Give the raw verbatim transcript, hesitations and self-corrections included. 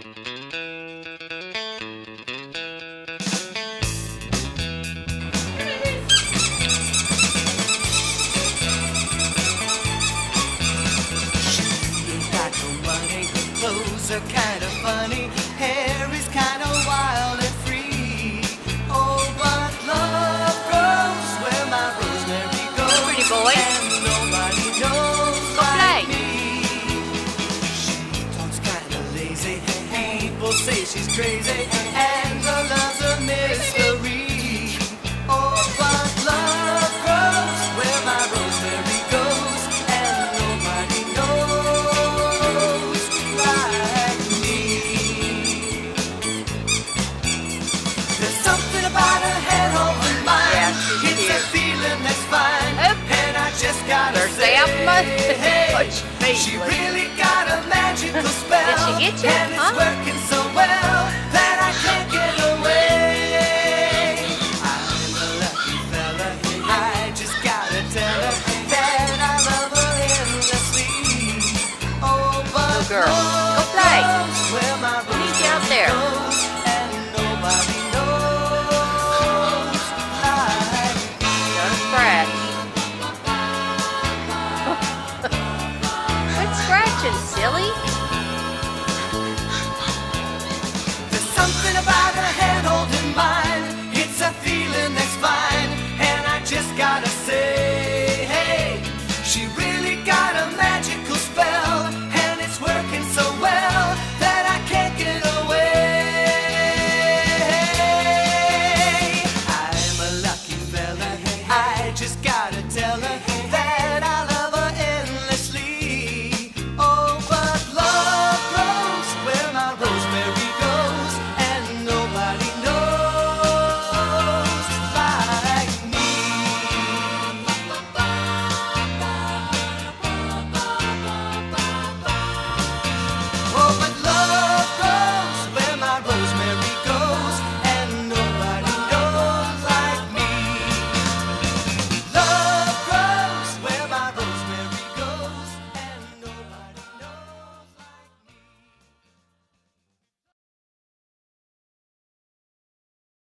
Clothes are kind of funny, hair is kind of wild and free. Oh, but love grows where my rosemary goes. Pretty boy. And nobody knows like me. She talks kind of lazy, people say she's crazy, and her love's a mystery. Oh, but love grows where my rosemary goes, and nobody knows like me. There's something about her head over mine. Yeah, she's it's cute. a feeling that's fine. Oop. And I just gotta There's say, Emma. hey, Touch me, she please. really got a magical spell. Did she get you? And it's Huh? working so well that I can't get away. I'm a lucky fella. I just gotta tell her that I love her endlessly. Oh, but Good girl. Go love play. grows